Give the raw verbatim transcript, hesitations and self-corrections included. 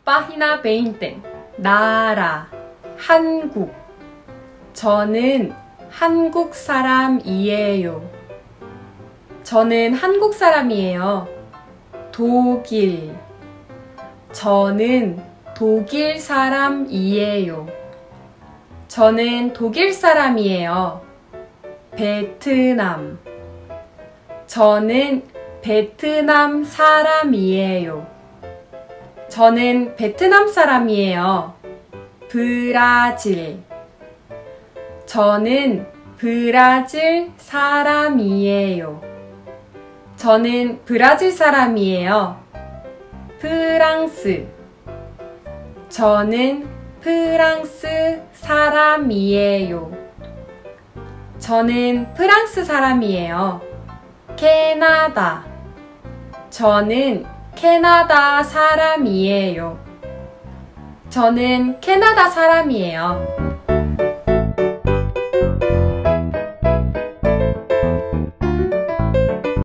Página veinte. 나라, 한국. 저는 한국 사람이에요. 저는 한국 사람이에요. 독일. 저는 독일 사람이에요. 저는 독일 사람이에요. 베트남. 저는 베트남 사람이에요. 저는 베트남 사람이에요. 브라질. 저는 브라질 사람이에요. 저는 브라질 사람이에요. 프랑스. 저는 프랑스 사람이에요. 저는 프랑스 사람이에요. 캐나다. 저는 캐나다 사람이에요. 저는 캐나다 사람이에요.